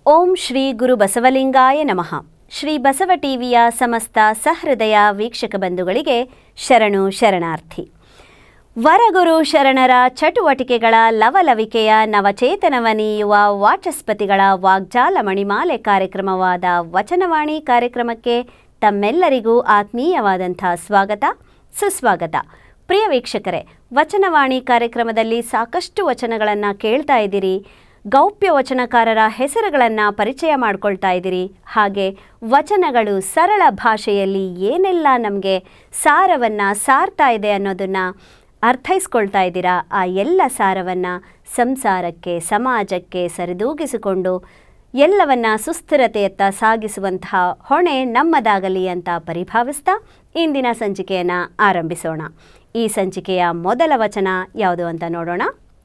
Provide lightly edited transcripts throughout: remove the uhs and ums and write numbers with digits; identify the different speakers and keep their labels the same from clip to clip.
Speaker 1: ಓಂ ಶ್ರೀ ಗುರು ಬಸವಲಿಂಗಾಯ ನಮಃ. ಶ್ರೀ ಬಸವ ಟಿವಿಯ ಸಮಸ್ತ ಸಹೃದಯ ವೀಕ್ಷಕ ಬಂಧುಗಳಿಗೆ ಶರಣು ಶರಣಾರ್ಥಿ. ವರಗುರು ಶರಣರ ಚಟುವಟಿಕೆಗಳ ಲವಲವಿಕೆಯ ನವಚೇತನವ ನೀಯುವ ವಾಚಸ್ಪತಿಗಳ ವಾಗ್ಜಾಲ ಮಣಿಮಾಲೆ ಕಾರ್ಯಕ್ರಮವಾದ ವಚನವಾಣಿ ಕಾರ್ಯಕ್ರಮಕ್ಕೆ ತಮ್ಮೆಲ್ಲರಿಗೂ ಆತ್ಮೀಯವಾದಂಥ ಸ್ವಾಗತ ಸುಸ್ವಾಗತ. ಪ್ರಿಯ ವೀಕ್ಷಕರೇ, ವಚನವಾಣಿ ಕಾರ್ಯಕ್ರಮದಲ್ಲಿ ಸಾಕಷ್ಟು ವಚನಗಳನ್ನು ಕೇಳ್ತಾ ಇದ್ದೀರಿ. ಗೌಪ್ಯ ವಚನಕಾರರ ಹೆಸರುಗಳನ್ನು ಪರಿಚಯ ಮಾಡ್ಕೊಳ್ತಾ ಇದ್ದೀರಿ. ಹಾಗೆ ವಚನಗಳು ಸರಳ ಭಾಷೆಯಲ್ಲಿ ಏನೆಲ್ಲ ನಮಗೆ ಸಾರವನ್ನು ಸಾರ್ತಾ ಇದೆ ಅನ್ನೋದನ್ನು ಅರ್ಥೈಸ್ಕೊಳ್ತಾ ಇದ್ದೀರಾ. ಆ ಎಲ್ಲ ಸಾರವನ್ನು ಸಂಸಾರಕ್ಕೆ, ಸಮಾಜಕ್ಕೆ ಸರಿದೂಗಿಸಿಕೊಂಡು ಎಲ್ಲವನ್ನು ಸುಸ್ಥಿರತೆಯತ್ತ ಸಾಗಿಸುವಂತಹ ಹೊಣೆ ನಮ್ಮದಾಗಲಿ ಅಂತ ಪರಿಭಾವಿಸ್ತಾ ಇಂದಿನ ಸಂಚಿಕೆಯನ್ನು ಆರಂಭಿಸೋಣ. ಈ ಸಂಚಿಕೆಯ ಮೊದಲ ವಚನ ಯಾವುದು ಅಂತ ನೋಡೋಣ.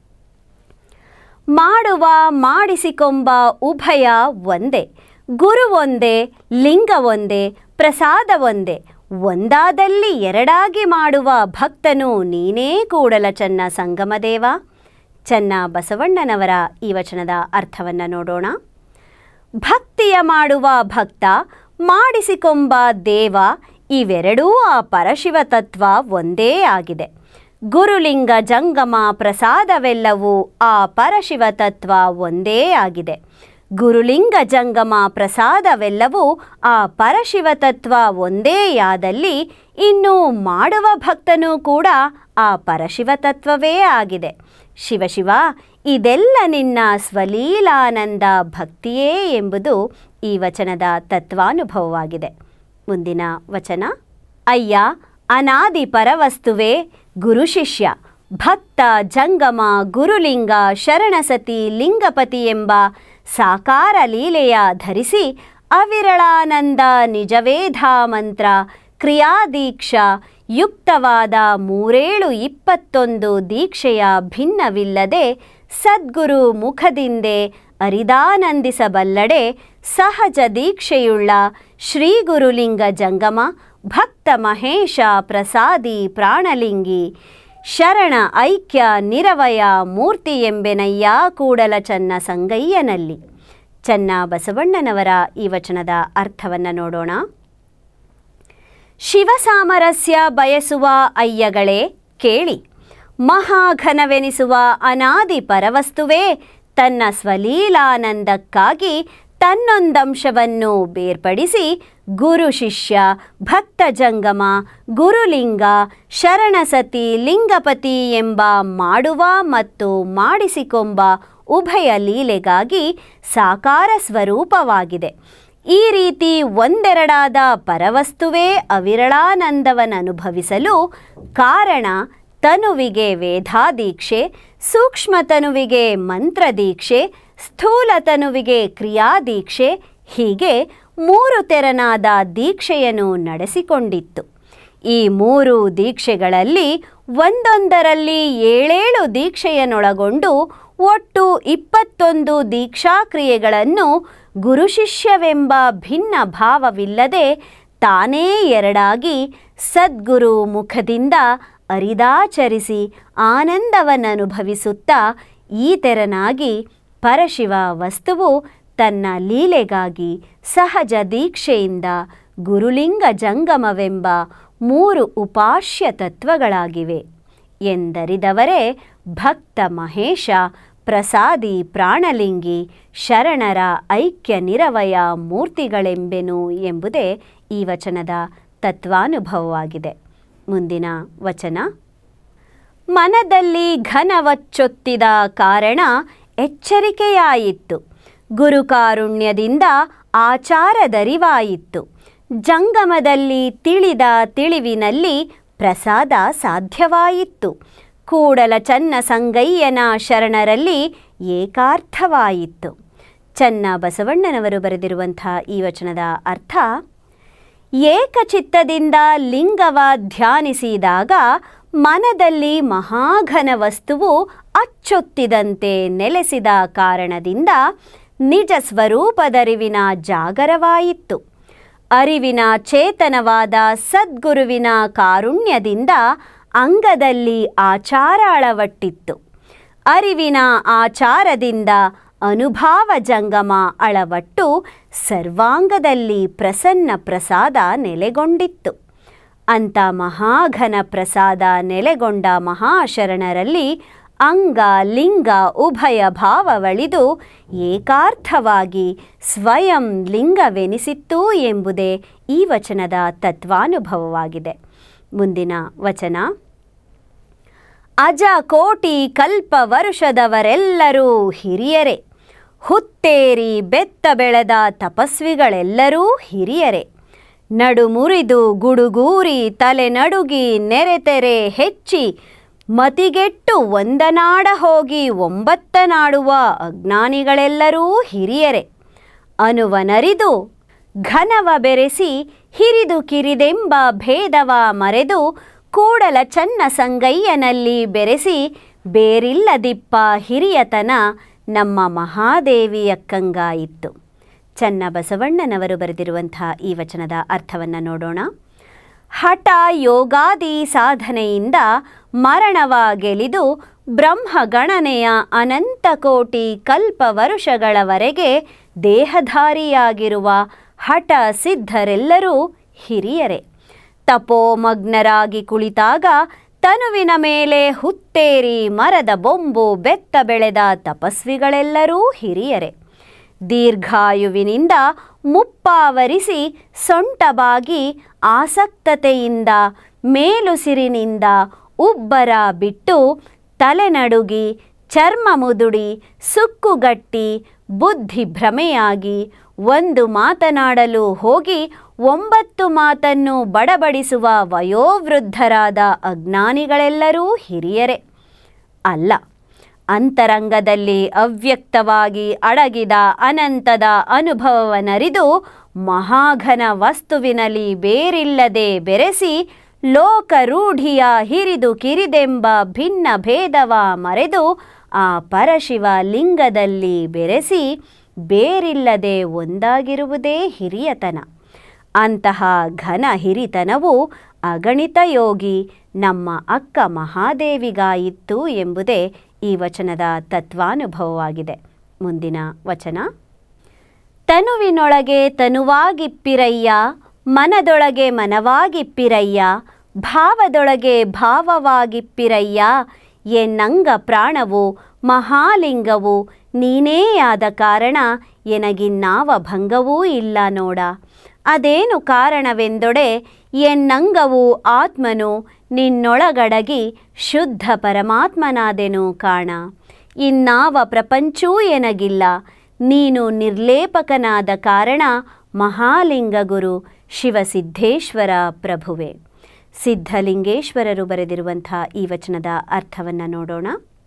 Speaker 1: ಮಾಡುವ ಮಾಡಿಸಿಕೊಂಬ ಉಭಯ ಒಂದೇ, ಗುರು ಒಂದೇ, ಲಿಂಗ ಒಂದೇ, ಪ್ರಸಾದ ಒಂದೇ, ಒಂದಾದಲ್ಲಿ ಎರಡಾಗಿ ಮಾಡುವ ಭಕ್ತನು ನೀನೇ ಕೂಡಲ ಚನ್ನ ಸಂಗಮದೇವ. ಚನ್ನ ಬಸವಣ್ಣನವರ ಈ ವಚನದ ಅರ್ಥವನ್ನು ನೋಡೋಣ. ಭಕ್ತಿಯ ಮಾಡುವ ಭಕ್ತ, ಮಾಡಿಸಿಕೊಂಬ ದೇವ, ಇವೆರಡೂ ಆ ಪರಶಿವ ತತ್ವ ಒಂದೇ ಆಗಿದೆ. ಗುರುಲಿಂಗ ಜಂಗಮ ಪ್ರಸಾದವೆಲ್ಲವೂ ಆ ಪರಶಿವ ತತ್ವ ಒಂದೇ ಆಗಿದೆ. ಗುರುಲಿಂಗ ಜಂಗಮ ಪ್ರಸಾದವೆಲ್ಲವೂ ಆ ಪರಶಿವ ತತ್ವ ಒಂದೇಯಾದಲ್ಲಿ ಇನ್ನು ಮಾಡುವ ಭಕ್ತನೂ ಕೂಡ ಆ ಪರಶಿವ ತತ್ವವೇ ಆಗಿದೆ. ಶಿವಶಿವ, ಇದೆಲ್ಲ ನಿನ್ನ ಸ್ವಲೀಲಾನಂದ ಭಕ್ತಿಯೇ ಎಂಬುದು ಈ ವಚನದ ತತ್ವಾನುಭವವಾಗಿದೆ. ಮುಂದಿನ ವಚನ. ಅಯ್ಯ ಅನಾದಿ ಪರವಸ್ತುವೇ ಗುರು ಶಿಷ್ಯ, ಭಕ್ತ ಜಂಗಮ ಗುರುಲಿಂಗ ಶರಣಸತಿ ಲಿಂಗಪತಿ ಎಂಬ ಸಾಕಾರ ಲೀಲೆಯ ಧರಿಸಿ ಅವಿರಳಾನಂದ ನಿಜವೇದ ಮಂತ್ರ ಕ್ರಿಯಾದೀಕ್ಷಾ ಯುಕ್ತವಾದ 3-7-21 ದೀಕ್ಷೆಯ ಭಿನ್ನವಿಲ್ಲದೆ ಸದ್ಗುರು ಮುಖದಿಂದೆ ಅರಿದಾನಂದಿಸಬಲ್ಲಡೆ ಸಹಜ ದೀಕ್ಷೆಯುಳ್ಳ ಶ್ರೀ ಗುರುಲಿಂಗ ಜಂಗಮ ಭಕ್ತ ಮಹೇಶ ಪ್ರಸಾದಿ ಪ್ರಾಣಲಿಂಗಿ ಶರಣ ಐಕ್ಯ ನಿರವಯ ಮೂರ್ತಿ ಎಂಬೆನಯ್ಯ ಕೂಡಲ ಚನ್ನ ಸಂಗಯ್ಯನಲ್ಲಿ. ಚನ್ನ ಬಸವಣ್ಣನವರ ಈ ವಚನದ ಅರ್ಥವನ್ನು ನೋಡೋಣ. ಶಿವಸಾಮರಸ್ಯ ಬಯಸುವ ಅಯ್ಯಗಳೇ ಕೇಳಿ, ಮಹಾಘನವೆನಿಸುವ ಅನಾದಿ ಪರವಸ್ತುವೇ ತನ್ನ ಸ್ವಲೀಲಾನಂದಕ್ಕಾಗಿ ತನ್ನೊಂದಂಶವನ್ನು ಬೇರ್ಪಡಿಸಿ ಗುರು ಶಿಷ್ಯ, ಭಕ್ತ ಜಂಗಮ, ಗುರುಲಿಂಗ, ಶರಣಸತಿ, ಲಿಂಗಪತಿ ಎಂಬ ಮಾಡುವ ಮತ್ತು ಮಾಡಿಸಿಕೊಂಬ ಉಭಯ ಲೀಲೆಗಾಗಿ ಸಾಕಾರ ಸ್ವರೂಪವಾಗಿದೆ. ಈ ರೀತಿ ಒಂದೆರಡಾದ ಪರವಸ್ತುವೇ ಅವಿರಳಾನಂದವನ್ನನುಭವಿಸಲು ಕಾರಣ ತನುವಿಗೆ ವೇದಾದೀಕ್ಷೆ, ಸೂಕ್ಷ್ಮ ತನುವಿಗೆ ಮಂತ್ರದೀಕ್ಷೆ, ಸ್ಥೂಲ ತನುವಿಗೆ ಕ್ರಿಯಾದೀಕ್ಷೆ, ಹೀಗೆ 3 ತೆರನಾದ ದೀಕ್ಷೆಯನ್ನು ನಡೆಸಿಕೊಂಡಿತ್ತು. ಈ 3 ದೀಕ್ಷೆಗಳಲ್ಲಿ ಒಂದೊಂದರಲ್ಲಿ 7 ದೀಕ್ಷೆಯನ್ನೊಳಗೊಂಡು ಒಟ್ಟು 21 ದೀಕ್ಷಾಕ್ರಿಯೆಗಳನ್ನು ಗುರುಶಿಷ್ಯವೆಂಬ ಭಿನ್ನ ಭಾವವಿಲ್ಲದೆ ತಾನೇ ಎರಡಾಗಿ ಸದ್ಗುರು ಮುಖದಿಂದ ಅರಿದಾಚರಿಸಿ ಆನಂದವನ್ನನುಭವಿಸುತ್ತಾ ಈ ತೆರನಾಗಿ ಪರಶಿವ ವಸ್ತುವು ತನ್ನ ಲೀಲೆಗಾಗಿ ಸಹಜ ದೀಕ್ಷೆಯಿಂದ ಗುರುಲಿಂಗ ಜಂಗಮವೆಂಬ 3 ಉಪಾಸ್ಯ ತತ್ವಗಳಾಗಿವೆ ಎಂದರಿದವರೇ ಭಕ್ತ ಮಹೇಶ ಪ್ರಸಾದಿ ಪ್ರಾಣಲಿಂಗಿ ಶರಣರ ಐಕ್ಯ ನಿರವಯ ಮೂರ್ತಿಗಳೆಂಬೆನು ಎಂಬುದೇ ಈ ವಚನದ ತತ್ವಾನುಭವವಾಗಿದೆ. ಮುಂದಿನ ವಚನ. ಮನದಲ್ಲಿ ಘನವಚ್ಚೊತ್ತಿದ ಕಾರಣ ಎಚ್ಚರಿಕೆಯಾಯಿತು, ಗುರುಕಾರುಣ್ಯದಿಂದ ಆಚಾರದರಿವಾಯಿತು, ಜಂಗಮದಲ್ಲಿ ತಿಳಿದ ತಿಳಿವಿನಲ್ಲಿ ಪ್ರಸಾದ ಸಾಧ್ಯವಾಯಿತು, ಕೂಡಲ ಚನ್ನ ಸಂಗಯ್ಯನ ಶರಣರಲ್ಲಿ ಏಕಾರ್ಥವಾಯಿತು. ಚನ್ನ ಬಸವಣ್ಣನವರು ಬರೆದಿರುವಂಥ ಈ ವಚನದ ಅರ್ಥ. ಏಕಚಿತ್ತದಿಂದ ಲಿಂಗವ ಧ್ಯಾನಿಸಿದಾಗ ಮನದಲ್ಲಿ ಮಹಾಘನ ವಸ್ತುವು ಅಚ್ಚೊತ್ತಿದಂತೆ ನೆಲೆಸಿದ ಕಾರಣದಿಂದ ನಿಜ ಸ್ವರೂಪದರಿವಿನ ಜಾಗರವಾಯಿತು. ಅರಿವಿನ ಚೇತನವಾದ ಸದ್ಗುರುವಿನ ಕಾರುಣ್ಯದಿಂದ ಅಂಗದಲ್ಲಿ ಆಚಾರ ಅಳವಟ್ಟಿತ್ತು. ಅರಿವಿನ ಆಚಾರದಿಂದ ಅನುಭಾವ ಜಂಗಮ ಅಳವಟ್ಟು ಸರ್ವಾಂಗದಲ್ಲಿ ಪ್ರಸನ್ನ ಪ್ರಸಾದ ನೆಲೆಗೊಂಡಿತ್ತು. ಅಂಥ ಮಹಾಘನ ಪ್ರಸಾದ ನೆಲೆಗೊಂಡ ಮಹಾಶರಣರಲ್ಲಿ ಅಂಗ ಲಿಂಗ ಉಭಯ ಭಾವವಳಿದು ಏಕಾರ್ಥವಾಗಿ ಸ್ವಯಂ ಲಿಂಗವೆನಿಸಿತ್ತು ಎಂಬುದೇ ಈ ವಚನದ ತತ್ವಾನುಭವವಾಗಿದೆ. ಮುಂದಿನ ವಚನ: ಅಜ ಕೋಟಿ ಕಲ್ಪ ವರುಷದವರೆಲ್ಲರೂ ಹಿರಿಯರೇ, ಹುತ್ತೇರಿ ಬೆತ್ತ ಬೆಳೆದ ತಪಸ್ವಿಗಳೆಲ್ಲರೂ ಹಿರಿಯರೇ, ನಡು ಮುರಿದು ಗುಡುಗೂರಿ ತಲೆ ನಡುಗಿ ನೆರೆತೆರೆ ಹೆಚ್ಚಿ ಮತಿಗೆಟ್ಟು ಒಂದನಾಡ ಹೋಗಿ ಒಂಬತ್ತನಾಡುವ ಅಜ್ಞಾನಿಗಳೆಲ್ಲರೂ ಹಿರಿಯರೇ, ಅನುವನರಿದು ಘನವ ಬೆರೆಸಿ ಹಿರಿದು ಕಿರಿದೆಂಬ ಭೇದವ ಮರೆದು ಕೂಡಲ ಚನ್ನ ಸಂಗಯ್ಯನಲ್ಲಿ ಬೆರೆಸಿ ಬೇರಿಲ್ಲದಿಪ್ಪ ಹಿರಿಯತನ ನಮ್ಮ ಮಹಾದೇವಿಯಕ್ಕಂಗಾಯಿತ್ತು. ಚನ್ನ ಬಸವಣ್ಣನವರು ಬರೆದಿರುವಂಥ ಈ ವಚನದ ಅರ್ಥವನ್ನು ನೋಡೋಣ. ಹಠ ಯೋಗಾದಿ ಸಾಧನೆಯಿಂದ ಮರಣವ ಗೆಲಿದು ಬ್ರಹ್ಮಗಣನೆಯ ಅನಂತ ಕೋಟಿ ಕಲ್ಪ ವರುಷಗಳವರೆಗೆ ದೇಹಧಾರಿಯಾಗಿರುವ ಹಠ ಸಿದ್ಧರೆಲ್ಲರೂ ಹಿರಿಯರೇ. ತಪೋಮಗ್ನರಾಗಿ ಕುಳಿತಾಗ ತನುವಿನ ಮೇಲೆ ಹುತ್ತೇರಿ ಮರದ ಬೊಂಬು ಬೆತ್ತ ಬೆಳೆದ ತಪಸ್ವಿಗಳೆಲ್ಲರೂ ಹಿರಿಯರೇ. ದೀರ್ಘಾಯುವಿನಿಂದ ಮುಪ್ಪಾವರಿಸಿ ಸೊಂಟಬಾಗಿ ಆಸಕ್ತತೆಯಿಂದ ಮೇಲುಸಿರಿನಿಂದ ಉಬ್ಬರ ಬಿಟ್ಟು ತಲೆನಡುಗಿ ಚರ್ಮ ಮುದುಡಿ ಸುಕ್ಕುಗಟ್ಟಿ ಬುದ್ಧಿ ಭ್ರಮೆಯಾಗಿ ಒಂದು ಮಾತನಾಡಲು ಹೋಗಿ 9 ಮಾತನ್ನು ಬಡಬಡಿಸುವ ವಯೋವೃದ್ಧರಾದ ಅಜ್ಞಾನಿಗಳೆಲ್ಲರೂ ಹಿರಿಯರೇ. ಅಲ್ಲ, ಅಂತರಂಗದಲ್ಲಿ ಅವ್ಯಕ್ತವಾಗಿ ಅಡಗಿದ ಅನಂತದ ಅನುಭವವನರಿದು ಮಹಾಘನ ವಸ್ತುವಿನಲ್ಲಿ ಬೇರಿಲ್ಲದೆ ಬೆರೆಸಿ ಲೋಕರೂಢಿಯ ಹಿರಿದು ಕಿರಿದೆಂಬ ಭಿನ್ನ ಭೇದವ ಮರೆದು ಆ ಪರಶಿವ ಲಿಂಗದಲ್ಲಿ ಬೆರೆಸಿ ಬೇರಿಲ್ಲದೆ ಒಂದಾಗಿರುವುದೇ ಹಿರಿಯತನ. ಅಂತಹ ಘನ ಹಿರಿತನವು ಅಗಣಿತ ಯೋಗಿ ನಮ್ಮ ಅಕ್ಕ ಮಹಾದೇವಿಗಾಯಿತ್ತು ಎಂಬುದೇ ಈ ವಚನದ ತತ್ವಾನುಭವವಾಗಿದೆ. ಮುಂದಿನ ವಚನ: ತನುವಿನೊಳಗೆ ತನುವಾಗಿಪ್ಪಿರಯ್ಯ, ಮನದೊಳಗೆ ಮನವಾಗಿಪ್ಪಿರಯ್ಯ, ಭಾವದೊಳಗೆ ಭಾವವಾಗಿಪ್ಪಿರಯ್ಯ, ಎನ್ನಂಗ ಪ್ರಾಣವು ಮಹಾಲಿಂಗವು ನೀನೇಯಾದ ಕಾರಣ ಎನಗಿನ್ನಾವ ಭಂಗವೂ ಇಲ್ಲ ನೋಡ. ಅದೇನು ಕಾರಣವೆಂದೊಡೆ ಎನ್ನಂಗವು ಆತ್ಮನು ನಿನ್ನೊಳಗಡಗಿ ಶುದ್ಧ ಪರಮಾತ್ಮನಾದೆನು ಕಾಣ. ಇನ್ನಾವ ಪ್ರಪಂಚವೂ ಎನಗಿಲ್ಲ, ನೀನು ನಿರ್ಲೇಪಕನಾದ ಕಾರಣ ಮಹಾಲಿಂಗ ಗುರು ಶಿವಸಿದ್ಧೇಶ್ವರ ಪ್ರಭುವೆ. ಸಿದ್ಧಲಿಂಗೇಶ್ವರರು ಬರೆದಿರುವಂಥ ಈ ವಚನದ ಅರ್ಥವನ್ನು ನೋಡೋಣ.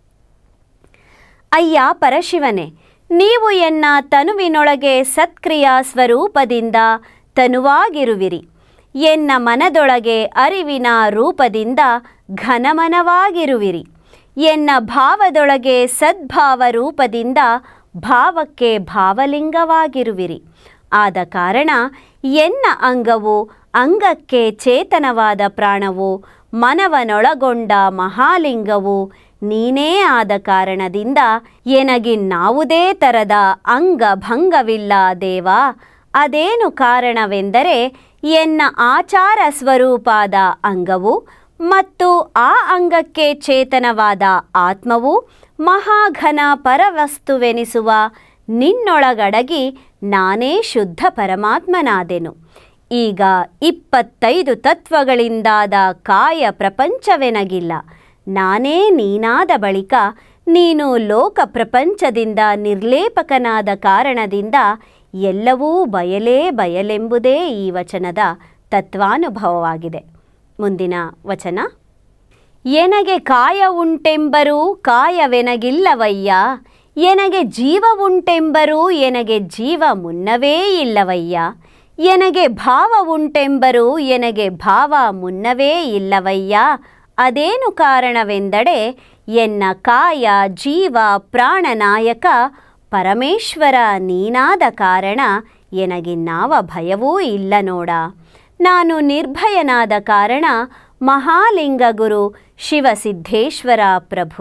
Speaker 1: ಅಯ್ಯ ಪರಶಿವನೇ, ನೀವು ಎನ್ನ ತನುವಿನೊಳಗೆ ಸತ್ಕ್ರಿಯಾ ಸ್ವರೂಪದಿಂದ ತನುವಾಗಿರುವಿರಿ. ಎನ್ನ ಮನದೊಳಗೆ ಅರಿವಿನ ರೂಪದಿಂದ ಘನಮನವಾಗಿರುವಿರಿ. ಎನ್ನ ಭಾವದೊಳಗೆ ಸದ್ಭಾವ ರೂಪದಿಂದ ಭಾವಕ್ಕೆ ಭಾವಲಿಂಗವಾಗಿರುವಿರಿ. ಆದ ಕಾರಣ ಎನ್ನ ಅಂಗವು ಅಂಗಕ್ಕೆ ಚೇತನವಾದ ಪ್ರಾಣವು, ಮನವನೊಳಗೊಂಡ ಮಹಾಲಿಂಗವು ನೀನೇ ಆದ ಕಾರಣದಿಂದ ಎನಗಿನ್ನಾವುದೇ ತರದ ಅಂಗಭಂಗವಿಲ್ಲ ದೇವ. ಅದೇನು ಕಾರಣವೆಂದರೆ ಎನ್ನ ಆಚಾರ ಸ್ವರೂಪಾದ ಅಂಗವು ಮತ್ತು ಆ ಅಂಗಕ್ಕೆ ಚೇತನವಾದ ಆತ್ಮವು ಮಹಾಘನ ಪರವಸ್ತುವೆನಿಸುವ ನಿನ್ನೊಳಗಡಗಿ ನಾನೇ ಶುದ್ಧ ಪರಮಾತ್ಮನಾದೆನು. ಈಗ 25 ತತ್ವಗಳಿಂದಾದ ಕಾಯ ಪ್ರಪಂಚವೆನಗಿಲ್ಲ. ನಾನೇ ನೀನಾದ ಬಳಿಕ ನೀನು ಲೋಕ ಪ್ರಪಂಚದಿಂದ ನಿರ್ಲೇಪಕನಾದ ಕಾರಣದಿಂದ ಎಲ್ಲವೂ ಬಯಲೇ ಬಯಲೆಂಬುದೇ ಈ ವಚನದ ತತ್ವಾನುಭವವಾಗಿದೆ. ಮುಂದಿನ ವಚನ: ಎನಗೆ ಕಾಯ ಉಂಟೆಂಬರೂ ಕಾಯವೆನಗಿಲ್ಲವಯ್ಯ, ಎನಗೆ ಜೀವ ಉಂಟೆಂಬರೂ ಎನಗೆ ಜೀವ ಮುನ್ನವೇ ಇಲ್ಲವಯ್ಯ, ಎನಗೆ ಭಾವ ಉಂಟೆಂಬರೂ ಎನಗೆ ಭಾವ ಮುನ್ನವೇ ಇಲ್ಲವಯ್ಯ. ಅದೇನು ಕಾರಣವೆಂದಡೆ ಎನ್ನ ಕಾಯ ಜೀವ ಪ್ರಾಣನಾಯಕ ಪರಮೇಶ್ವರ ನೀನಾದ ಕಾರಣ ಎನಗಿನ್ನಾವ ಭಯವೂ ಇಲ್ಲ ನೋಡ. ನಾನು ನಿರ್ಭಯನಾದ ಕಾರಣ ಮಹಾಲಿಂಗ ಗುರು ಶಿವಸಿದ್ಧೇಶ್ವರ ಪ್ರಭುವೆ.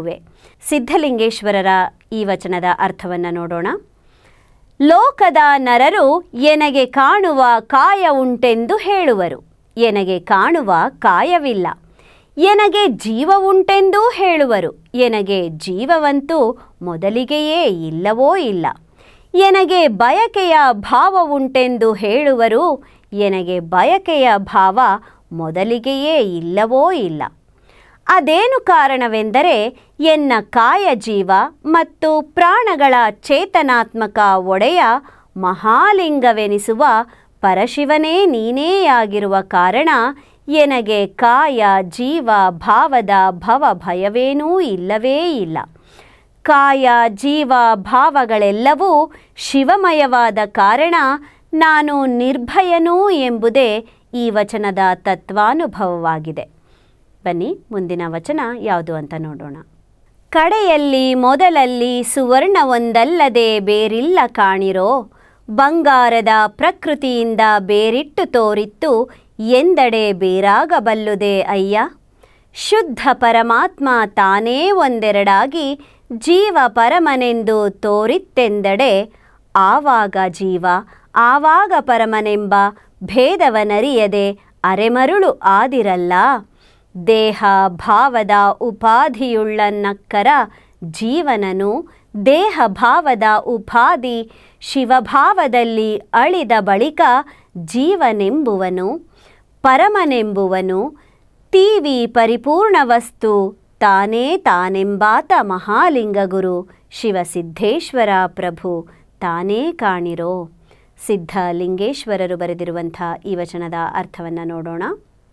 Speaker 1: ಸಿದ್ಧಲಿಂಗೇಶ್ವರರ ಈ ವಚನದ ಅರ್ಥವನ್ನು ನೋಡೋಣ. ಲೋಕದ ನರರು ಎನಗೆ ಕಾಣುವ ಕಾಯ ಉಂಟೆಂದು ಹೇಳುವರು, ಎನಗೆ ಕಾಣುವ ಕಾಯವಿಲ್ಲ. ಎನಗೆ ಜೀವ ಉಂಟೆಂದೂ ಹೇಳುವರು, ಎನಗೆ ಜೀವವಂತೂ ಮೊದಲಿಗೆಯೇ ಇಲ್ಲವೋ ಇಲ್ಲ. ಎನಗೆ ಬಯಕೆಯ ಭಾವ ಉಂಟೆಂದು ಹೇಳುವರು, ಎನಗೆ ಬಯಕೆಯ ಭಾವ ಮೊದಲಿಗೆಯೇ ಇಲ್ಲವೋ ಇಲ್ಲ. ಅದೇನು ಕಾರಣವೆಂದರೆ ಎನ್ನ ಕಾಯ ಜೀವ ಮತ್ತು ಪ್ರಾಣಗಳ ಚೇತನಾತ್ಮಕ ಒಡೆಯ ಮಹಾಲಿಂಗವೆನಿಸುವ ಪರಶಿವನೇ ನೀನೇಯಾಗಿರುವ ಕಾರಣ ಎನಗೆ ಕಾಯ ಜೀವ ಭಾವದ ಭವ ಭಯವೇನೂ ಇಲ್ಲವೇ ಇಲ್ಲ. ಕಾಯ ಜೀವ ಭಾವಗಳೆಲ್ಲವೂ ಶಿವಮಯವಾದ ಕಾರಣ ನಾನು ನಿರ್ಭಯನೂ ಎಂಬುದೇ ಈ ವಚನದ ತತ್ವಾನುಭವವಾಗಿದೆ. ಬನ್ನಿ ಮುಂದಿನ ವಚನ ಯಾವುದು ಅಂತ ನೋಡೋಣ. ಕಡೆಯಲ್ಲಿ ಮೊದಲಲ್ಲಿ ಸುವರ್ಣವೊಂದಲ್ಲದೆ ಬೇರಿಲ್ಲ ಕಾಣಿರೋ, ಬಂಗಾರದ ಪ್ರಕೃತಿಯಿಂದ ಬೇರಿಟ್ಟು ತೋರಿತ್ತು ಎಂದಡೆ ಬೇರಾಗಬಲ್ಲುದೇ ಅಯ್ಯ. ಶುದ್ಧ ಪರಮಾತ್ಮ ತಾನೇ ಒಂದೆರಡಾಗಿ ಜೀವ ಪರಮನೆಂದು ತೋರಿತ್ತೆಂದಡೆ, ಆವಾಗ ಜೀವ ಆವಾಗ ಪರಮನೆಂಬ ಭೇದವನರಿಯದೆ ಅರೆಮರುಳು ಆದಿರಲ್ಲ. ದೇಹ ಭಾವದ ಉಪಾಧಿಯುಳ್ಳ ನಕ್ಕರ ಜೀವನನು ದೇಹ ಭಾವದ ಉಪಾಧಿ ಶಿವಭಾವದಲ್ಲಿ ಅಳಿದ ಬಳಿಕ ಜೀವನೆಂಬುವನು ಪರಮನೆಂಬುವನು ತೀವಿ ಪರಿಪೂರ್ಣ ವಸ್ತು ತಾನೇ ತಾನೆಂಬಾತ ಮಹಾಲಿಂಗಗುರು ಶಿವಸಿದ್ಧೇಶ್ವರ ಪ್ರಭು ತಾನೇ ಕಾಣಿರೋ. ಸಿದ್ಧಲಿಂಗೇಶ್ವರರು ಬರೆದಿರುವಂಥ ಈ ವಚನದ ಅರ್ಥವನ್ನು ನೋಡೋಣ.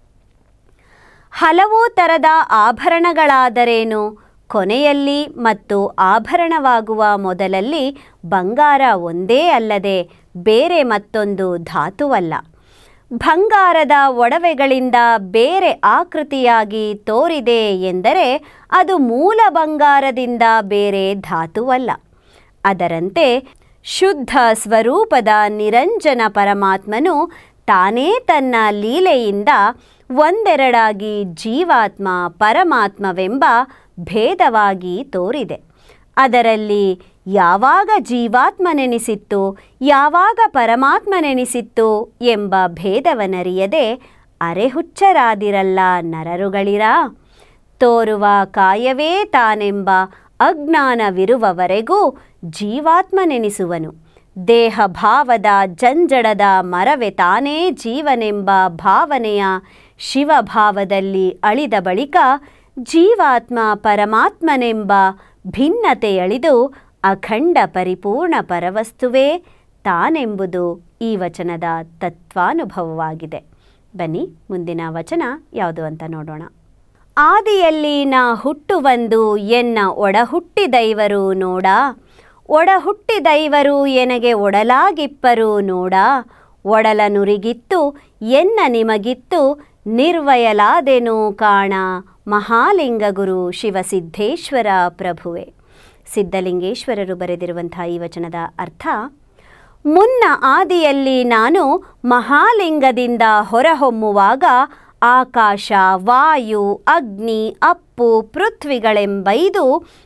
Speaker 1: ಹಲವು ಥರದ ಆಭರಣಗಳಾದರೇನು, ಕೊನೆಯಲ್ಲಿ ಮತ್ತು ಆಭರಣವಾಗುವ ಮೊದಲಲ್ಲಿ ಬಂಗಾರ ಒಂದೇ ಅಲ್ಲದೆ ಬೇರೆ ಮತ್ತೊಂದು ಧಾತುವಲ್ಲ. ಬಂಗಾರದ ಒಡವೆಗಳಿಂದ ಬೇರೆ ಆಕೃತಿಯಾಗಿ ತೋರಿದೆ ಎಂದರೆ ಅದು ಮೂಲ ಬಂಗಾರದಿಂದ ಬೇರೆ ಧಾತುವಲ್ಲ. ಅದರಂತೆ ಶುದ್ಧ ಸ್ವರೂಪದ ನಿರಂಜನ ಪರಮಾತ್ಮನು ತಾನೇ ತನ್ನ ಲೀಲೆಯಿಂದ ಒಂದೆರಡಾಗಿ ಜೀವಾತ್ಮ ಪರಮಾತ್ಮವೆಂಬ ಭೇದವಾಗಿ ತೋರಿದೆ. ಅದರಲ್ಲಿ ಯಾವಾಗ ಜೀವಾತ್ಮನೆನಿಸಿತ್ತು ಯಾವಾಗ ಪರಮಾತ್ಮನೆನಿಸಿತ್ತು ಎಂಬ ಭೇದವನರಿಯದೆ ಅರೆಹುಚ್ಚರಾದಿರಲ್ಲ ನರರುಗಳಿರ. ತೋರುವ ಕಾಯವೇ ತಾನೆಂಬ ಅಜ್ಞಾನವಿರುವವರೆಗೂ ಜೀವಾತ್ಮನೆನಿಸುವನು. ದೇಹ ಭಾವದ ಜಂಜಡದ ಮರವೇ ತಾನೇ ಜೀವನೆಂಬ ಭಾವನೆಯ ಶಿವಭಾವದಲ್ಲಿ ಅಳಿದ ಬಳಿಕ ಜೀವಾತ್ಮ ಪರಮಾತ್ಮನೆಂಬ ಭಿನ್ನತೆಯಳಿದು ಅಖಂಡ ಪರಿಪೂರ್ಣ ಪರವಸ್ತುವೇ ತಾನೆಂಬುದು ಈ ವಚನದ ತತ್ವಾನುಭವವಾಗಿದೆ. ಬನ್ನಿ ಮುಂದಿನ ವಚನ ಯಾವುದು ಅಂತ ನೋಡೋಣ. ಆದಿಯಲ್ಲಿ ನಾ ಹುಟ್ಟುವಂದು ಎನ್ನ ಒಡಹುಟ್ಟಿದೈವರು ನೋಡ, ಒಡಹುಟ್ಟಿದೈವರು ಎನಗೆ ಒಡಲಾಗಿಪ್ಪರು ನೋಡ. ಒಡಲ ನುರಿಗಿತ್ತು ಎನ್ನ ನಿಮಗಿತ್ತು ನಿರ್ವಯಲಾದೆನು ಕಾಣ ಮಹಾಲಿಂಗಗುರು ಶಿವಸಿದ್ಧೇಶ್ವರ ಪ್ರಭುವೆ. ಸಿದ್ಧಲಿಂಗೇಶ್ವರರು ಬರೆದಿರುವಂಥ ಈ ವಚನದ ಅರ್ಥ: ಮುನ್ನ ಆದಿಯಲ್ಲಿ ನಾನು ಮಹಾಲಿಂಗದಿಂದ ಹೊರಹೊಮ್ಮುವಾಗ ಆಕಾಶ ವಾಯು ಅಗ್ನಿ ಅಪ್ಪು ಪೃಥ್ವಿಗಳೆಂಬೈದು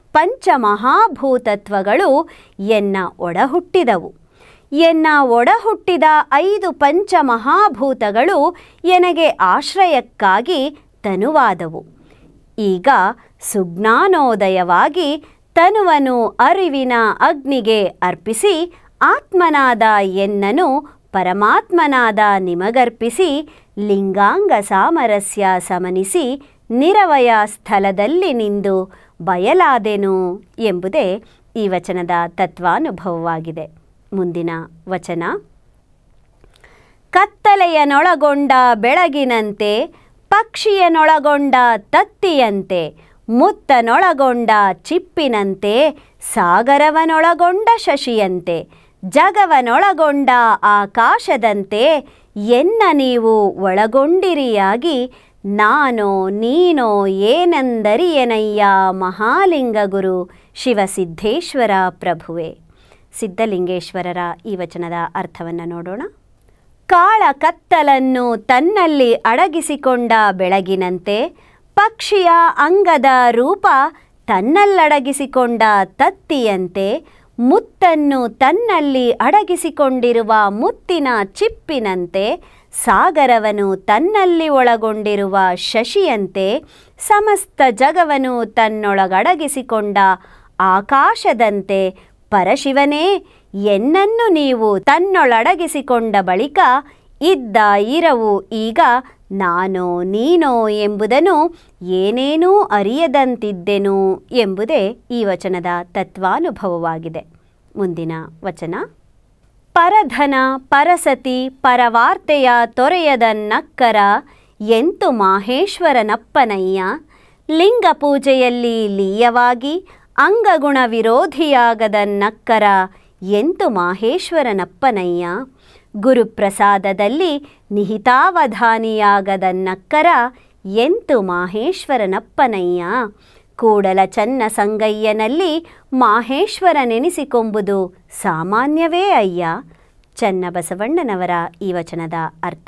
Speaker 1: ಪಂಚಮಹಾಭೂತತ್ವಗಳು ಎನ್ನ ಒಡಹುಟ್ಟಿದವು. ಎನ್ನ ಒಡಹುಟ್ಟಿದ 5 ಪಂಚಮಹಾಭೂತಗಳು ಎನಗೆ ಆಶ್ರಯಕ್ಕಾಗಿ ತನುವಾದವು. ಈಗ ಸುಜ್ಞಾನೋದಯವಾಗಿ ತನುವನ್ನು ಅರಿವಿನ ಅಗ್ನಿಗೆ ಅರ್ಪಿಸಿ ಆತ್ಮನಾದ ಎನ್ನನು ಪರಮಾತ್ಮನಾದ ನಿಮಗರ್ಪಿಸಿ ಲಿಂಗಾಂಗ ಸಾಮರಸ್ಯ ಸಮನಿಸಿ ನಿರವಯ ಸ್ಥಳದಲ್ಲಿ ನಿಂದು ಬಯಲಾದೆನು ಎಂಬುದೇ ಈ ವಚನದ ತತ್ವಾನುಭವವಾಗಿದೆ. ಮುಂದಿನ ವಚನ: ಕತ್ತಲೆಯನೊಳಗೊಂಡ ಬೆಳಗಿನಂತೆ ಪಕ್ಷಿಯನೊಳಗೊಂಡ ತತ್ತಿಯಂತೆ ಮುತ್ತನೊಳಗೊಂಡ ಚಿಪ್ಪಿನಂತೆ ಸಾಗರವನೊಳಗೊಂಡ ಶಶಿಯಂತೆ ಜಗವನೊಳಗೊಂಡ ಆಕಾಶದಂತೆ ಎನ್ನ ನೀವು ಒಳಗೊಂಡಿರಿಯಾಗಿ ನಾನೋ ನೀನೋ ಏನೆಂದರಿಯನಯ್ಯ ಮಹಾಲಿಂಗಗುರು ಶಿವಸಿದ್ಧೇಶ್ವರ ಪ್ರಭುವೆ. ಸಿದ್ಧಲಿಂಗೇಶ್ವರರ ಈ ವಚನದ ಅರ್ಥವನ್ನು ನೋಡೋಣ. ಕಾಳ ಕತ್ತಲನ್ನು ತನ್ನಲ್ಲಿ ಅಡಗಿಸಿಕೊಂಡ ಬೆಳಗಿನಂತೆ ಪಕ್ಷಿಯ ಅಂಗದ ರೂಪ ತನ್ನಲ್ಲಡಗಿಸಿಕೊಂಡ ತತ್ತಿಯಂತೆ, ಮುತ್ತನ್ನು ತನ್ನಲ್ಲಿ ಅಡಗಿಸಿಕೊಂಡಿರುವ ಮುತ್ತಿನ ಚಿಪ್ಪಿನಂತೆ, ಸಾಗರವನ್ನು ತನ್ನಲ್ಲಿ ಒಳಗೊಂಡಿರುವ ಶಶಿಯಂತೆ, ಸಮಸ್ತ ಜಗವನ್ನು ತನ್ನೊಳಗಡಗಿಸಿಕೊಂಡ ಆಕಾಶದಂತೆ, ಪರಶಿವನೇ, ಎನ್ನನ್ನು ನೀವು ತನ್ನೊಳಡಗಿಸಿಕೊಂಡ ಬಳಿಕ ಇದ್ದ ಇರವು ಈಗ ನಾನೋ ನೀನೋ ಎಂಬುದನ್ನು ಏನೇನೂ ಅರಿಯದಂತಿದ್ದೆನು ಎಂಬುದೇ ಈ ವಚನದ ತತ್ವಾನುಭವವಾಗಿದೆ. ಮುಂದಿನ ವಚನ. ಪರಧನ ಪರಸತಿ ಪರವಾರ್ತೆಯ ತೊರೆಯದ ನಕ್ಕರ ಎಂತು ಮಾಹೇಶ್ವರನಪ್ಪನಯ್ಯ, ಲಿಂಗ ಪೂಜೆಯಲ್ಲಿ ಲೀಯವಾಗಿ ಅಂಗಗುಣ ವಿರೋಧಿಯಾಗದ ನಕ್ಕರ ಎಂತು ಮಾಹೇಶ್ವರನಪ್ಪನಯ್ಯ, ಗುರುಪ್ರಸಾದದಲ್ಲಿ ನಿಹಿತಾವಧಾನಿಯಾಗದ ನಕ್ಕರ ಎಂತು ಮಾಹೇಶ್ವರನಪ್ಪನಯ್ಯ, ಕೂಡಲ ಚನ್ನ ಸಂಗಯ್ಯನಲ್ಲಿ ಮಾಹೇಶ್ವರನೆನಿಸಿಕೊಂಬುದು ಸಾಮಾನ್ಯವೇ ಅಯ್ಯ. ಚನ್ನಬಸವಣ್ಣನವರ ಈ ವಚನದ ಅರ್ಥ: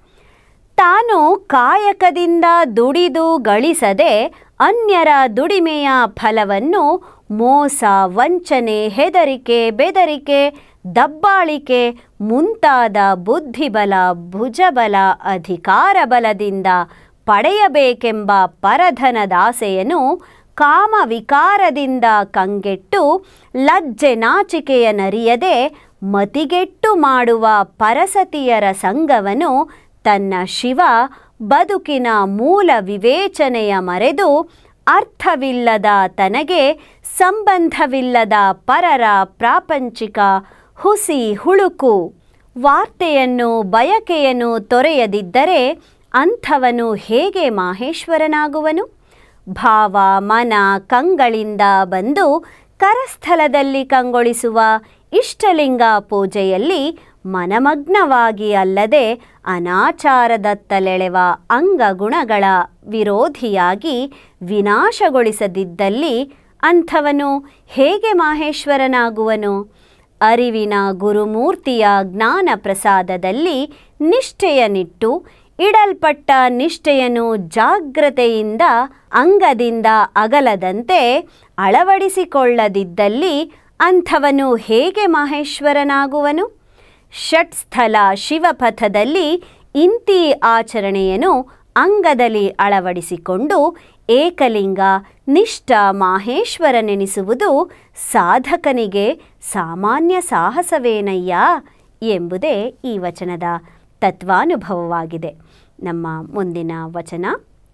Speaker 1: ತಾನು ಕಾಯಕದಿಂದ ದುಡಿದು ಗಳಿಸದೆ ಅನ್ಯರ ದುಡಿಮೆಯ ಫಲವನ್ನು ಮೋಸ, ವಂಚನೆ, ಹೆದರಿಕೆ, ಬೆದರಿಕೆ, ದಬ್ಬಾಳಿಕೆ ಮುಂತಾದ ಬುದ್ಧಿಬಲ, ಭುಜಬಲ, ಅಧಿಕಾರ ಬಲದಿಂದ ಪಡೆಯಬೇಕೆಂಬ ಪರಧನದಾಸೆಯನ್ನು ಕಾಮವಿಕಾರದಿಂದ ಕಂಗೆಟ್ಟು ಲಜ್ಜೆ ನಾಚಿಕೆಯ ನರಿಯದೆ ಮತಿಗೆಟ್ಟು ಮಾಡುವ ಪರಸತಿಯರ ಸಂಗವನ್ನು ತನ್ನ ಶಿವ ಬದುಕಿನ ಮೂಲ ವಿವೇಚನೆಯ ಮರೆದು ಅರ್ಥವಿಲ್ಲದ ತನಗೆ ಸಂಬಂಧವಿಲ್ಲದ ಪರರ ಪ್ರಾಪಂಚಿಕ ಹುಸಿ ಹುಳುಕು ವಾರ್ತೆಯನ್ನು ಬಯಕೆಯನ್ನು ತೊರೆಯದಿದ್ದರೆ ಅಂಥವನು ಹೇಗೆ ಮಾಹೇಶ್ವರನಾಗುವನು? ಭಾವ ಮನ ಕಂಗಳಿಂದ ಬಂದು ಕರಸ್ಥಲದಲ್ಲಿ ಕಂಗೊಳಿಸುವ ಇಷ್ಟಲಿಂಗ ಪೂಜೆಯಲ್ಲಿ ಮನಮಗ್ನವಾಗಿ ಅಲ್ಲದೆ ಅನಾಚಾರದತ್ತಲೆಳೆವ ಅಂಗಗುಣಗಳ ವಿರೋಧಿಯಾಗಿ ವಿನಾಶಗೊಳಿಸದಿದ್ದಲ್ಲಿ ಅಂಥವನು ಹೇಗೆ ಮಾಹೇಶ್ವರನಾಗುವನು? ಅರಿವಿನ ಗುರುಮೂರ್ತಿಯ ಜ್ಞಾನ ಪ್ರಸಾದದಲ್ಲಿ ನಿಷ್ಠೆಯನಿಟ್ಟು ಇಡಲ್ಪಟ್ಟ ನಿಷ್ಠೆಯನ್ನು ಜಾಗ್ರತೆಯಿಂದ ಅಂಗದಿಂದ ಅಗಲದಂತೆ ಅಳವಡಿಸಿಕೊಳ್ಳದಿದ್ದಲ್ಲಿ ಅಂಥವನು ಹೇಗೆ ಮಾಹೇಶ್ವರನಾಗುವನು? ಷಟ್ಸ್ಥಲ ಶಿವಪಥದಲ್ಲಿ ಇಂತಿ ಆಚರಣೆಯನ್ನು ಅಂಗದಲ್ಲಿ ಅಳವಡಿಸಿಕೊಂಡು ಏಕಲಿಂಗ ನಿಷ್ಠ ಮಾಹೇಶ್ವರನೆನಿಸುವುದು ಸಾಧಕನಿಗೆ ಸಾಮಾನ್ಯ ಸಾಹಸವೇನಯ್ಯ ಎಂಬುದೇ ಈ ವಚನದ ತತ್ವಾನುಭವವಾಗಿದೆ. ನಮ್ಮ ಮುಂದಿನ ವಚನ.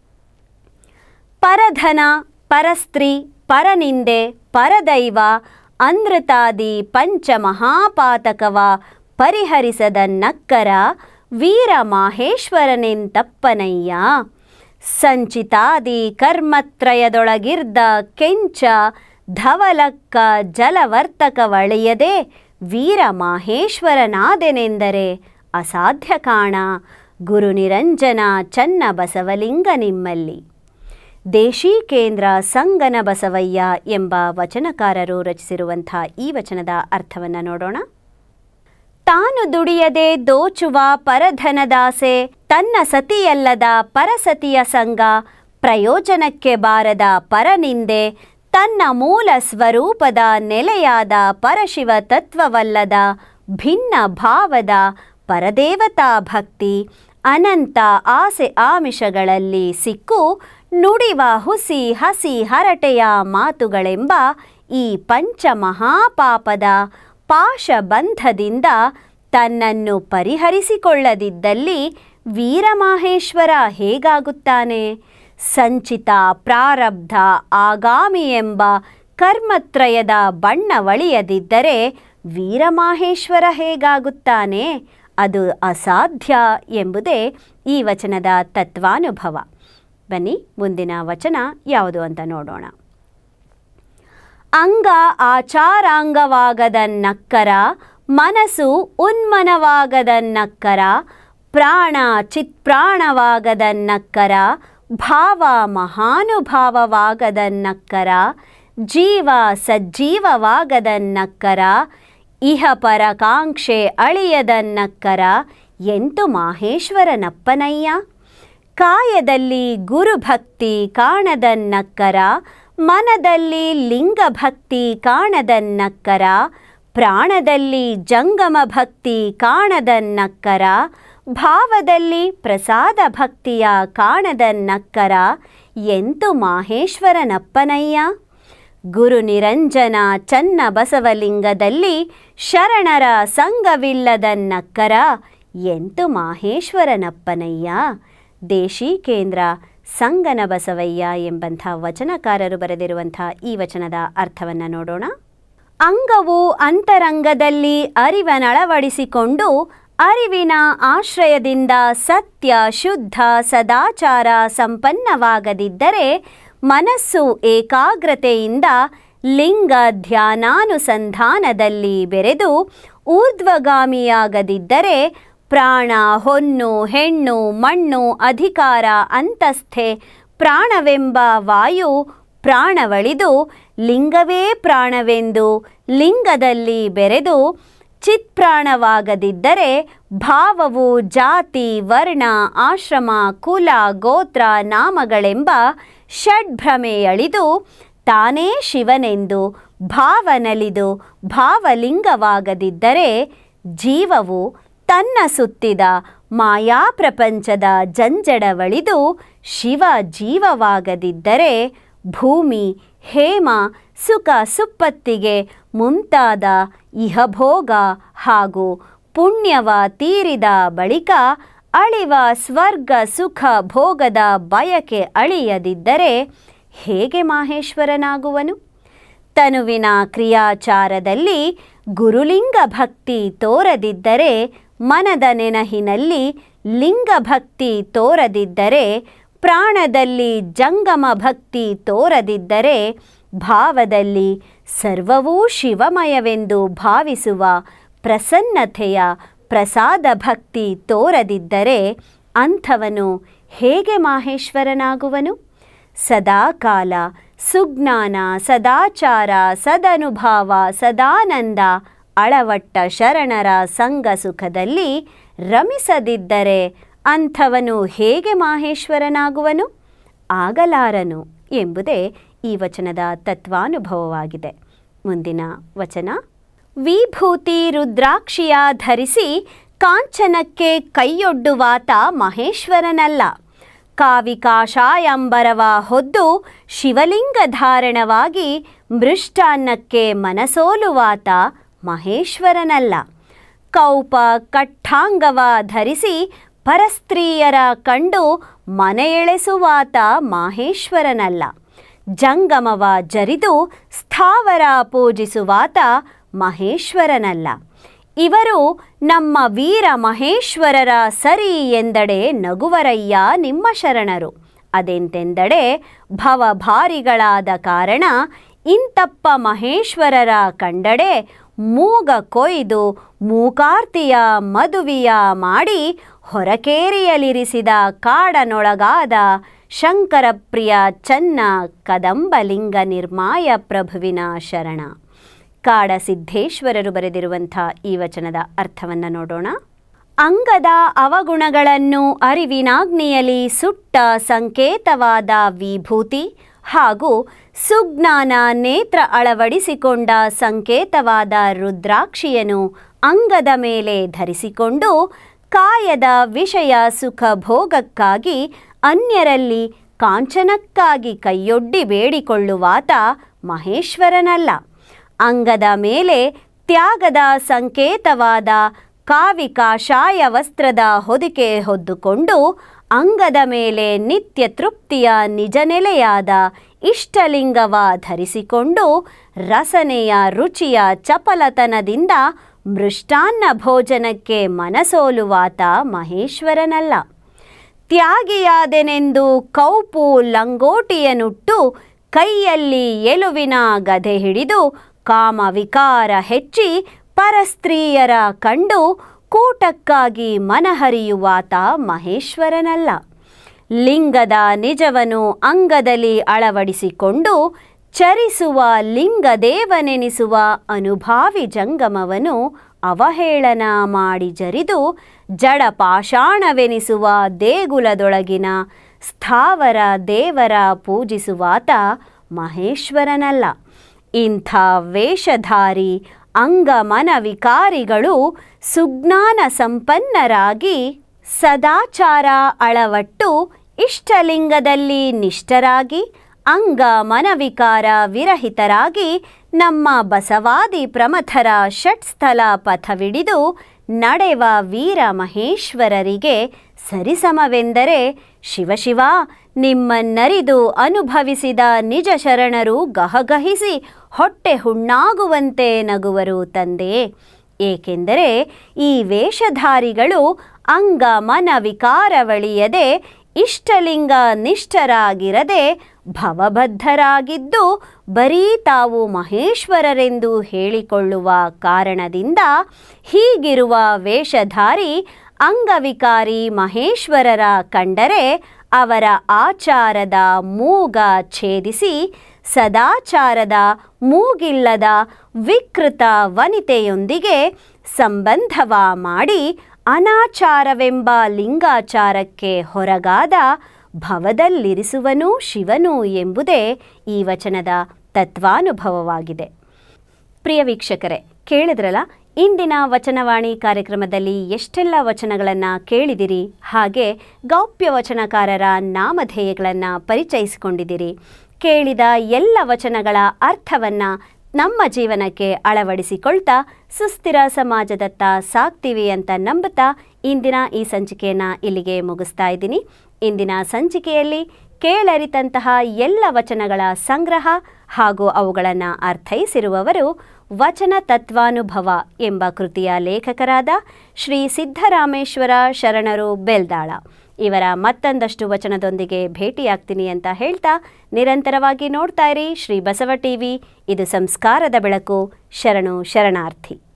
Speaker 1: ಪರಧನ ಪರಸ್ತ್ರೀ ಪರನಿಂದೆ ಪರದೈವ ಅನೃತಾದಿ ಪಂಚಮಹಾಪಾತಕವ ಪರಿಹರಿಸದ ನಕ್ಕರ ವೀರ ಮಾಹೇಶ್ವರನೆಂತಪ್ಪನಯ್ಯ, ಸಂಚಿತಾದಿ ಕರ್ಮತ್ರಯದೊಳಗಿರ್ದ ಕೆಂಚ ಧವಲಕ್ಕ ಜಲವರ್ತಕವಳೆಯದೆ ವೀರ ಮಾಹೇಶ್ವರನಾದೆನೆಂದರೆ ಅಸಾಧ್ಯ ಕಾಣ. ಗುರುನಿರಂಜನ ಚನ್ನ ಬಸವಲಿಂಗ ನಿಮ್ಮಲ್ಲಿ. ದೇಶೀಕೇಂದ್ರ ಸಂಗನ ಬಸವಯ್ಯ ಎಂಬ ವಚನಕಾರರು ರಚಿಸಿರುವಂಥ ಈ ವಚನದ ಅರ್ಥವನ್ನು ನೋಡೋಣ. ತಾನು ದುಡಿಯದೆ ದೋಚುವ ಪರಧನದಾಸೆ, ತನ್ನ ಸತಿಯಲ್ಲದ ಪರಸತಿಯ ಸಂಗ, ಪ್ರಯೋಜನಕ್ಕೆ ಬಾರದ ಪರನಿಂದೆ, ತನ್ನ ಮೂಲ ಸ್ವರೂಪದ ನೆಲೆಯಾದ ಪರಶಿವ ತತ್ವವಲ್ಲದ ಭಿನ್ನ ಭಾವದ ಪರದೇವತಾ ಭಕ್ತಿ, ಅನಂತ ಆಸೆ ಆಮಿಷಗಳಲ್ಲಿ ಸಿಕ್ಕು ನುಡಿವ ಹುಸಿ ಹಸಿ ಹರಟೆಯ ಮಾತುಗಳೆಂಬ ಈ ಪಂಚಮಹಾಪಾಪದ ಪಾಶಬಂಧದಿಂದ ತನ್ನನ್ನು ಪರಿಹರಿಸಿಕೊಳ್ಳದಿದ್ದಲ್ಲಿ ವೀರಮಾಹೇಶ್ವರ ಹೇಗಾಗುತ್ತಾನೆ? ಸಂಚಿತ ಪ್ರಾರಬ್ಧ ಆಗಾಮಿ ಎಂಬ ಕರ್ಮತ್ರಯದ ಬಣ್ಣವಳಿಯದಿದ್ದರೆ ವೀರಮಾಹೇಶ್ವರ ಹೇಗಾಗುತ್ತಾನೆ? ಅದು ಅಸಾಧ್ಯ ಎಂಬುದೇ ಈ ವಚನದ ತತ್ವಾನುಭವ. ಬನ್ನಿ ಮುಂದಿನ ವಚನ ಯಾವುದು ಅಂತ ನೋಡೋಣ. ಅಂಗ ಆಚಾರಾಂಗವಾಗದ ನಕ್ಕರ, ಮನಸ್ಸು ಉನ್ಮನವಾಗದ ನಕ್ಕರ, ಪ್ರಾಣ ಚಿತ್ಪ್ರಾಣವಾಗದ ನಕ್ಕರ, ಭಾವ ಮಹಾನುಭಾವವಾಗದ ನಕ್ಕರ, ಜೀವ ಸಜ್ಜೀವವಾಗದ ನಕ್ಕರ, ಇಹ ಪರಕಾಂಕ್ಷೆ ಅಳಿಯದ ನಕ್ಕರ ಎಂತು ಮಾಹೇಶ್ವರನಪ್ಪನಯ್ಯ. ಕಾಯದಲ್ಲಿ ಗುರುಭಕ್ತಿ ಕಾಣದ ನಕ್ಕರ, ಮನದಲ್ಲಿ ಲಿಂಗಭಕ್ತಿ ಕಾಣದನ್ನಕ್ಕರ, ಪ್ರಾಣದಲ್ಲಿ ಜಂಗಮ ಭಕ್ತಿ ಕಾಣದನ್ನಕ್ಕರ, ಭಾವದಲ್ಲಿ ಪ್ರಸಾದ ಭಕ್ತಿಯ ಕಾಣದನ್ನಕ್ಕರ, ಎಂತು ಮಾಹೇಶ್ವರನಪ್ಪನಯ್ಯ. ಗುರು ನಿರಂಜನ ಚನ್ನ ಬಸವಲಿಂಗದಲ್ಲಿ ಶರಣರ ಸಂಗವಿಲ್ಲದನ್ನಕ್ಕರ, ಎಂತು ಮಾಹೇಶ್ವರನಪ್ಪನಯ್ಯ. ದೇಶೀಕೇಂದ್ರ ಸಂಗನ ಬಸವಯ್ಯ ಎಂಬಂಥ ವಚನಕಾರರು ಬರೆದಿರುವಂಥ ಈ ವಚನದ ಅರ್ಥವನ್ನು ನೋಡೋಣ. ಅಂಗವು ಅಂತರಂಗದಲ್ಲಿ ಅರಿವನಳವಡಿಸಿಕೊಂಡು ಅರಿವಿನ ಆಶ್ರಯದಿಂದ ಸತ್ಯ ಶುದ್ಧ ಸದಾಚಾರ ಸಂಪನ್ನವಾಗದಿದ್ದರೆ, ಮನಸ್ಸು ಏಕಾಗ್ರತೆಯಿಂದ ಲಿಂಗ ಧ್ಯಾನಾನುಸಂಧಾನದಲ್ಲಿ ಬೆರೆದು ಊರ್ಧ್ವಗಾಮಿಯಾಗದಿದ್ದರೆ, ಪ್ರಾಣ ಹೊನ್ನು ಹೆಣ್ಣು ಮಣ್ಣು ಅಧಿಕಾರ ಅಂತಸ್ಥೆ ಪ್ರಾಣವೆಂಬ ವಾಯು ಪ್ರಾಣವಳಿದು ಲಿಂಗವೇ ಪ್ರಾಣವೆಂದು ಲಿಂಗದಲ್ಲಿ ಬೆರೆದು ಚಿತ್ಪ್ರಾಣವಾಗದಿದ್ದರೆ, ಭಾವವು ಜಾತಿ ವರ್ಣ ಆಶ್ರಮ ಕುಲ ಗೋತ್ರ ನಾಮಗಳೆಂಬ ಷಡ್ಭ್ರಮೆಯಳಿದು ತಾನೇ ಶಿವನೆಂದು ಭಾವನಲಿದು ಭಾವಲಿಂಗವಾಗದಿದ್ದರೆ, ಜೀವವು ತನ್ನ ಸುತ್ತಿದ ಮಾಯಾಪ್ರಪಂಚದ ಜಂಜಡವಳಿದು ಶಿವ ಜೀವವಾಗದಿದ್ದರೆ, ಭೂಮಿ ಹೇಮ ಸುಖ ಸುಪ್ಪತ್ತಿಗೆ ಮುಂತಾದ ಇಹಭೋಗ ಹಾಗೂ ಪುಣ್ಯವ ತೀರಿದ ಬಳಿಕ ಅಳಿವ ಸ್ವರ್ಗ ಸುಖ ಭೋಗದ ಬಯಕೆ ಅಳಿಯದಿದ್ದರೆ ಹೇಗೆ ಮಾಹೇಶ್ವರನಾಗುವನು? ತನುವಿನ ಕ್ರಿಯಾಚಾರದಲ್ಲಿ ಗುರುಲಿಂಗ ಭಕ್ತಿ ತೋರದಿದ್ದರೆ, ಮನದ ನೆನಹಿನಲ್ಲಿ ಲಿಂಗಭಕ್ತಿ ತೋರದಿದ್ದರೆ, ಪ್ರಾಣದಲ್ಲಿ ಜಂಗಮ ಭಕ್ತಿ ತೋರದಿದ್ದರೆ, ಭಾವದಲ್ಲಿ ಸರ್ವವೂ ಶಿವಮಯವೆಂದು ಭಾವಿಸುವ ಪ್ರಸನ್ನತೆಯ ಪ್ರಸಾದ ಭಕ್ತಿ ತೋರದಿದ್ದರೆ, ಅಂಥವನು ಹೇಗೆ ಮಾಹೇಶ್ವರನಾಗುವನು? ಸದಾಕಾಲ ಸುಜ್ಞಾನ ಸದಾಚಾರ ಸದನುಭಾವ ಸದಾನಂದ ಅಳವಟ್ಟ ಶರಣರ ಸಂಗ ಸುಖದಲ್ಲಿ ರಮಿಸದಿದ್ದರೆ ಅಂಥವನು ಹೇಗೆ ಮಾಹೇಶ್ವರನಾಗುವನು? ಆಗಲಾರನು ಎಂಬುದೇ ಈ ವಚನದ ತತ್ವಾನುಭವವಾಗಿದೆ. ಮುಂದಿನ ವಚನ. ವಿಭೂತಿ ರುದ್ರಾಕ್ಷಿಯ ಧರಿಸಿ ಕಾಂಚನಕ್ಕೆ ಕೈಯೊಡ್ಡುವಾತ ಮಹೇಶ್ವರನಲ್ಲ. ಕಾವಿ ಕಾಷಾಯಾಂಬರವ ಹೊದ್ದು ಶಿವಲಿಂಗ ಧಾರಣವಾಗಿ ಮೃಷ್ಟಾನ್ನಕ್ಕೆ ಮನಸೋಲುವಾತ ಮಹೇಶ್ವರನಲ್ಲ. ಕೌಪ ಕಟ್ಟಾಂಗವ ಧರಿಸಿ ಪರಸ್ತ್ರೀಯರ ಕಂಡು ಮನೆಯೆಳೆಸುವಾತ ಮಾಹೇಶ್ವರನಲ್ಲ. ಜಂಗಮವ ಜರಿದು ಸ್ಥಾವರ ಪೂಜಿಸುವಾತ ಮಹೇಶ್ವರನಲ್ಲ. ಇವರು ನಮ್ಮ ವೀರ ಮಹೇಶ್ವರರ ಸರಿ ಎಂದಡೆ ನಗುವರಯ್ಯ ನಿಮ್ಮ ಶರಣರು. ಅದೆಂತೆಂದಡೆ ಭವಭಾರಿಗಳಾದ ಕಾರಣ ಇಂತಪ್ಪ ಮಹೇಶ್ವರರ ಕಂಡಡೆ ಮೂಗ ಕೊಯ್ದು ಮೂಕಾರ್ತಿಯ ಮದುವಿಯ ಮಾಡಿ ಹೊರಕೇರಿಯಲಿರಿಸಿದ ಕಾಡನೊಳಗಾದ ಶಂಕರಪ್ರಿಯ ಚನ್ನ ಕದಂಬಲಿಂಗ ನಿರ್ಮಾಯ ಪ್ರಭುವಿನ ಶರಣ. ಕಾಡಸಿದ್ದೇಶ್ವರರು ಬರೆದಿರುವಂಥ ಈ ವಚನದ ಅರ್ಥವನ್ನು ನೋಡೋಣ. ಅಂಗದ ಅವಗುಣಗಳನ್ನು ಅರಿವಿನಾಗ್ನಿಯಲ್ಲಿ ಸುಟ್ಟ ಸಂಕೇತವಾದ ವಿಭೂತಿ ಹಾಗೂ ಸುಜ್ಞಾನ ನೇತ್ರ ಅಳವಡಿಸಿಕೊಂಡ ಸಂಕೇತವಾದ ರುದ್ರಾಕ್ಷಿಯನ್ನು ಅಂಗದ ಮೇಲೆ ಧರಿಸಿಕೊಂಡು ಕಾಯದ ವಿಷಯ ಸುಖ ಭೋಗಕ್ಕಾಗಿ ಅನ್ಯರಲ್ಲಿ ಕಾಂಚನಕ್ಕಾಗಿ ಕೈಯೊಡ್ಡಿ ಬೇಡಿಕೊಳ್ಳುವಾತ ಮಹೇಶ್ವರನಲ್ಲ. ಅಂಗದ ಮೇಲೆ ತ್ಯಾಗದ ಸಂಕೇತವಾದ ಕಾವಿ ಕಾಷಾಯ ವಸ್ತ್ರದ ಹೊದಿಕೆ ಹೊದ್ದುಕೊಂಡು ಅಂಗದ ಮೇಲೆ ನಿತ್ಯ ತೃಪ್ತಿಯ ನಿಜ ನೆಲೆಯಾದ ಇಷ್ಟಲಿಂಗವ ಧರಿಸಿಕೊಂಡು ರಸನೆಯ ರುಚಿಯ ಚಪಲತನದಿಂದ ಮೃಷ್ಟಾನ್ನ ಭೋಜನಕ್ಕೆ ಮನಸೋಲುವಾತ ಮಹೇಶ್ವರನಲ್ಲ. ತ್ಯಾಗಿಯಾದೆನೆಂದು ಕೌಪು ಲಂಗೋಟಿಯನುಟ್ಟು ಕೈಯಲ್ಲಿ ಎಲುವಿನ ಗದೆ ಹಿಡಿದು ಕಾಮ ವಿಕಾರ ಹೆಚ್ಚಿ ಪರಸ್ತ್ರೀಯರ ಕಂಡು ಕೂಟಕ್ಕಾಗಿ ಮನಹರಿಯುವಾತ ಮಹೇಶ್ವರನಲ್ಲ. ಲಿಂಗದ ನಿಜವನ್ನು ಅಂಗದಲ್ಲಿ ಅಳವಡಿಸಿಕೊಂಡು ಚರಿಸುವ ಲಿಂಗದೇವನೆನಿಸುವ ಅನುಭಾವಿ ಜಂಗಮವನು ಅವಹೇಳನ ಮಾಡಿ ಜರಿದು ಜಡಪಾಷಾಣವೆನಿಸುವ ದೇಗುಲದೊಳಗಿನ ಸ್ಥಾವರ ದೇವರ ಪೂಜಿಸುವಾತ ಮಹೇಶ್ವರನಲ್ಲ. ಇಂಥ ವೇಷಧಾರಿ ಅಂಗಮನ ವಿಕಾರಿಗಳು ಸುಜ್ಞಾನ ಸಂಪನ್ನರಾಗಿ ಸದಾಚಾರ ಅಳವಟ್ಟು ಇಷ್ಟಲಿಂಗದಲ್ಲಿ ನಿಷ್ಠರಾಗಿ ಅಂಗ ಮನವಿಕಾರ ವಿರಹಿತರಾಗಿ ನಮ್ಮ ಬಸವಾದಿ ಪ್ರಮಥರ ಷಟ್ಸ್ಥಲ ಪಥವಿಡಿದು ನಡೆವ ವೀರ ಮಹೇಶ್ವರರಿಗೆ ಸರಿಸಮವೆಂದರೆ ಶಿವಶಿವ ನಿಮ್ಮನ್ನರಿದು ಅನುಭವಿಸಿದ ನಿಜ ಶರಣರು ಗಹಗಹಿಸಿ ಹೊಟ್ಟೆ ಹುಣ್ಣಾಗುವಂತೆ ನಗುವರು ತಂದೆ. ಏಕೆಂದರೆ ಈ ವೇಷಧಾರಿಗಳು ಅಂಗ ಮನ ವಿಕಾರವಳಿಯದೆ ಇಷ್ಟಲಿಂಗ ನಿಷ್ಠರಾಗಿರದೆ ಭವಬದ್ಧರಾಗಿದ್ದು ಬರೀ ತಾವು ಮಹೇಶ್ವರರೆಂದು ಹೇಳಿಕೊಳ್ಳುವ ಕಾರಣದಿಂದ ಹೀಗಿರುವ ವೇಷಧಾರಿ ಅಂಗವಿಕಾರಿ ಮಹೇಶ್ವರರ ಕಂಡರೆ ಅವರ ಆಚಾರದ ಮೂಗ ಛೇದಿಸಿ ಸದಾಚಾರದ ಮೂಗಿಲ್ಲದ ವಿಕೃತ ವನಿತೆಯೊಂದಿಗೆ ಸಂಬಂಧವ ಮಾಡಿ ಅನಾಚಾರವೆಂಬ ಲಿಂಗಾಚಾರಕ್ಕೆ ಹೊರಗಾದ ಭವದಲ್ಲಿರಿಸುವನು ಶಿವನು ಎಂಬುದೇ ಈ ವಚನದ ತತ್ವಾನುಭವವಾಗಿದೆ. ಪ್ರಿಯ ವೀಕ್ಷಕರೇ, ಕೇಳಿದ್ರಲ್ಲ, ಇಂದಿನ ವಚನವಾಣಿ ಕಾರ್ಯಕ್ರಮದಲ್ಲಿ ಎಷ್ಟೆಲ್ಲ ವಚನಗಳನ್ನು ಕೇಳಿದಿರಿ, ಹಾಗೆ ಗೌಪ್ಯ ವಚನಕಾರರ ನಾಮಧೇಯಗಳನ್ನು ಪರಿಚಯಿಸಿಕೊಂಡಿದ್ದೀರಿ. ಕೇಳಿದ ಎಲ್ಲ ವಚನಗಳ ಅರ್ಥವನ್ನು ನಮ್ಮ ಜೀವನಕ್ಕೆ ಅಳವಡಿಸಿಕೊಳ್ತಾ ಸುಸ್ಥಿರ ಸಮಾಜದತ್ತ ಸಾಗ್ತೀವಿ ಅಂತ ನಂಬುತ್ತಾ ಇಂದಿನ ಈ ಸಂಚಿಕೆಯನ್ನು ಇಲ್ಲಿಗೆ ಮುಗಿಸ್ತಾ ಇದ್ದೀನಿ. ಇಂದಿನ ಸಂಚಿಕೆಯಲ್ಲಿ ಕೇಳರಿತಂತಹ ಎಲ್ಲ ವಚನಗಳ ಸಂಗ್ರಹ ಹಾಗೂ ಅವುಗಳನ್ನು ಅರ್ಥೈಸಿರುವವರು ವಚನ ತತ್ವಾನುಭವ ಎಂಬ ಕೃತಿಯ ಲೇಖಕರಾದ ಶ್ರೀ ಸಿದ್ದರಾಮೇಶ್ವರ ಶರಣರು ಬೆಲ್ದಾಳ. ಇವರ ಮತ್ತೊಂದಷ್ಟು ವಚನದೊಂದಿಗೆ ಭೇಟಿಯಾಗ್ತೀನಿ ಅಂತ ಹೇಳ್ತಾ ನಿರಂತರವಾಗಿ ನೋಡ್ತಾ ಇರಿ ಶ್ರೀ ಬಸವ ಟಿವಿ. ಇದು ಸಂಸ್ಕಾರದ ಬೆಳಕು. ಶರಣು ಶರಣಾರ್ಥಿ.